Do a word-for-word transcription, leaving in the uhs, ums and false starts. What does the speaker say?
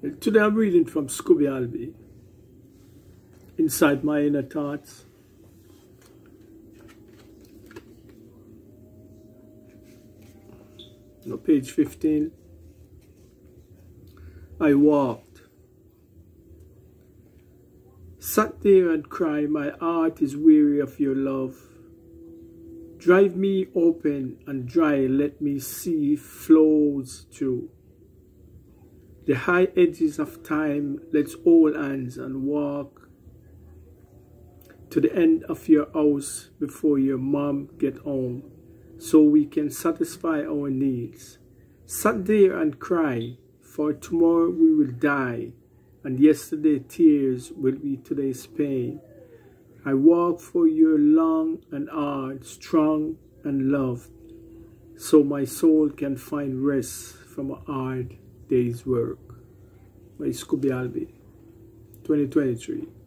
Today I'm reading from Scooby Albee, Inside My Inner Thoughts. No, page fifteen. I walked, sat there and cried, my heart is weary of your love. Drive me open and dry, let me see flows through. The high edges of time, let's hold hands and walk to the end of your house before your mom get home, so we can satisfy our needs. Sat there and cry, for tomorrow we will die, and yesterday's tears will be today's pain. I walk for your long and hard, strong and loved, so my soul can find rest from a hard day's work. By Scooby Albee, twenty twenty-three.